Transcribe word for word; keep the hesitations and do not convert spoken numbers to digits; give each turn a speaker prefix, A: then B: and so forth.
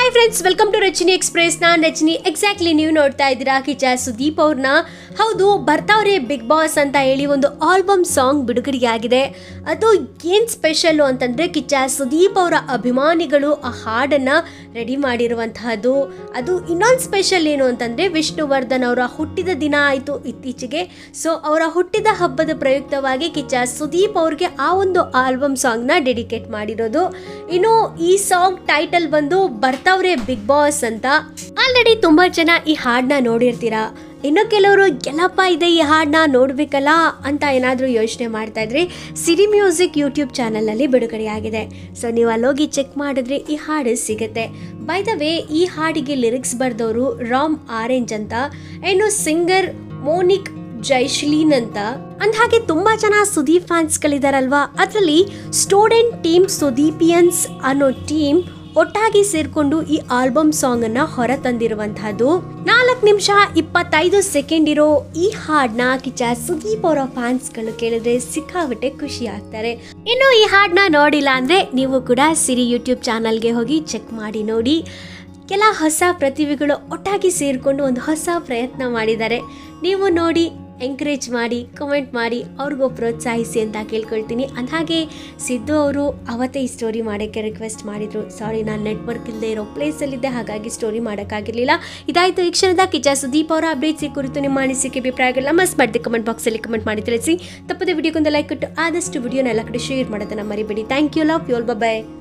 A: Hi friends, welcome to Rachani Express. ನಾನು Rachani. Exactly ನೀವು ನೋಡ್ತಾ ಇದ್ದೀರಾ ಕಿಚ್ಚ ಸುದೀಪ್ ಅವ್ರನ್ನ. ಹೌದು, ಬರ್ತಾವ್ರೆ ಬಿಗ್ ಬಾಸ್ ಅಂತ ಹೇಳಿ ಒಂದು ಆಲ್ಬಮ್ ಸಾಂಗ್ ಬಿಡುಗಡೆಯಾಗಿದೆ. ಅದು ಏನು ಸ್ಪೆಷಲ್ಲು ಅಂತಂದರೆ, ಕಿಚ್ಚ ಸುದೀಪ್ ಅವರ ಅಭಿಮಾನಿಗಳು ಆ ಹಾಡನ್ನು ರೆಡಿ ಮಾಡಿರುವಂತಹದ್ದು. ಅದು ಇನ್ನೊಂದು ಸ್ಪೆಷಲ್ ಏನು ಅಂತಂದರೆ, ವಿಷ್ಣುವರ್ಧನ್ ಅವರ ಹುಟ್ಟಿದ ದಿನ ಆಯಿತು ಇತ್ತೀಚೆಗೆ. ಸೊ ಅವರ ಹುಟ್ಟಿದ ಹಬ್ಬದ ಪ್ರಯುಕ್ತವಾಗಿ ಕಿಚ್ಚ ಸುದೀಪ್ ಅವ್ರಿಗೆ ಆ ಒಂದು ಆಲ್ಬಮ್ ಸಾಂಗ್ನ ಡೆಡಿಕೇಟ್ ಮಾಡಿರೋದು. ಇನ್ನು ಈ ಸಾಂಗ್ ಟೈಟಲ್ ಬಂದು ಬರ್ತಾವ್ರೆ ಬಿಗ್ ಬಾಸ್ ಅಂತ. ಆಲ್ರೆಡಿ ತುಂಬಾ ಜನ ಈ ಹಾಡನ್ನ ನೋಡಿರ್ತೀರಾ. ಇನ್ನು ಕೆಲವರು ಎಲ್ಲಪ್ಪ ಇದೆ ಈ ಹಾಡನ್ನ ನೋಡಬೇಕಲ್ಲ ಅಂತ ಏನಾದರೂ ಯೋಚನೆ ಮಾಡ್ತಾ ಇದ್ರೆ, ಸಿರಿ ಮ್ಯೂಸಿಕ್ ಯೂಟ್ಯೂಬ್ ಚಾನಲ್ನಲ್ಲಿ ಬಿಡುಗಡೆಯಾಗಿದೆ. ಸೊ ನೀವು ಅಲ್ಲೋಗಿ ಚೆಕ್ ಮಾಡಿದ್ರೆ ಈ ಹಾಡು ಸಿಗುತ್ತೆ. ಬೈ ದ ವೇ, ಈ ಹಾಡಿಗೆ ಲಿರಿಕ್ಸ್ ಬರೆದವರು ರಾಮ್ ಆರೆಂಜ್ ಅಂತ, ಇನ್ನು ಸಿಂಗರ್ ಮೋನಿಕ್ ಜೈಶ್ಲೀನ್ ಅಂತ. ಅಂದ ಹಾಗೆ ತುಂಬಾ ಜನ ಸುದೀಪ್ ಫ್ಯಾನ್ಸ್ಗಳಿದಾರಲ್ವಾ, ಅದರಲ್ಲಿ ಸ್ಟೂಡೆಂಟ್ ಟೀಮ್ ಸುದೀಪಿಯನ್ಸ್ ಅನ್ನೋ ಟೀಮ್ ಒಟ್ಟಾಗಿ ಸೇರ್ಕೊಂಡು ಈ ಆಲ್ಬಮ್ ಸಾಂಗ್ ಅನ್ನ ಹೊರ ತಂದಿರುವಂತಹದ್ದು. ನಾಲ್ಕು ನಿಮಿಷ ಇಪ್ಪತ್ತೈದು ಸೆಕೆಂಡ್ ಇರೋ ಈ ಹಾಡ್ನ ಕಿಚ್ಚ ಸುದೀಪ್ ಅವರ ಫ್ಯಾನ್ಸ್ಗಳು ಕೇಳಿದ್ರೆ ಸಿಕ್ಕಾಬಿಟ್ಟೆ ಖುಷಿ ಆಗ್ತಾರೆ. ಇನ್ನು ಈ ಹಾಡ್ನ ನೋಡಿಲ್ಲ ಅಂದ್ರೆ ನೀವು ಕೂಡ ಸಿರಿ ಯೂಟ್ಯೂಬ್ ಚಾನಲ್ಗೆ ಹೋಗಿ ಚೆಕ್ ಮಾಡಿ ನೋಡಿ. ಕೆಲ ಹೊಸ ಪ್ರತಿಭೆಗಳು ಒಟ್ಟಾಗಿ ಸೇರಿಕೊಂಡು ಒಂದು ಹೊಸ ಪ್ರಯತ್ನ ಮಾಡಿದ್ದಾರೆ. ನೀವು ನೋಡಿ ಎಂಕರೇಜ್ ಮಾಡಿ, ಕಮೆಂಟ್ ಮಾಡಿ, ಅವ್ರಿಗೂ ಪ್ರೋತ್ಸಾಹಿಸಿ ಅಂತ ಕೇಳ್ಕೊಳ್ತೀನಿ. ಅಂದಹಾಗೆ ಸಿದ್ದು ಅವರು ಅವತ್ತೇ ಈ ಸ್ಟೋರಿ ಮಾಡೋಕ್ಕೆ ರಿಕ್ವೆಸ್ಟ್ ಮಾಡಿದರು. ಸಾರಿ, ನಾನು ನೆಟ್ವರ್ಕ್ ಇಲ್ಲದೆ ಇರೋ ಪ್ಲೇಸಲ್ಲಿದ್ದೆ, ಹಾಗಾಗಿ ಸ್ಟೋರಿ ಮಾಡೋಕ್ಕಾಗಿರಲಿಲ್ಲ. ಇದಾಯಿತು ಈ ಕ್ಷಣದ ಕಿಚ್ಚ ಸುದೀಪ್ ಅವರ ಅಪ್ಡೇಟ್ಸ್ ಈ ಕುರಿತು ನಿಮ್ಮ ಅನಿಸಿಕೆ ಅಭಿಪ್ರಾಯಗಳನ್ನ ಮಸ್ ಮಾಡಿದೆ ಕಮೆಂಟ್ ಬಾಕ್ಸಲ್ಲಿ ಕಮೆಂಟ್ ಮಾಡಿ ತಿಳಿಸಿ. ತಪ್ಪದೆ ವಿಡಿಯೋಗೊಂದು ಲೈಕ್ ಕೊಟ್ಟು ಆದಷ್ಟು ವಿಡಿಯೋನ ಎಲ್ಲ ಕಡೆ ಶೇರ್ ಮಾಡೋದನ್ನ ಮರಿಬೇಡಿ. Thank you, love you all, by.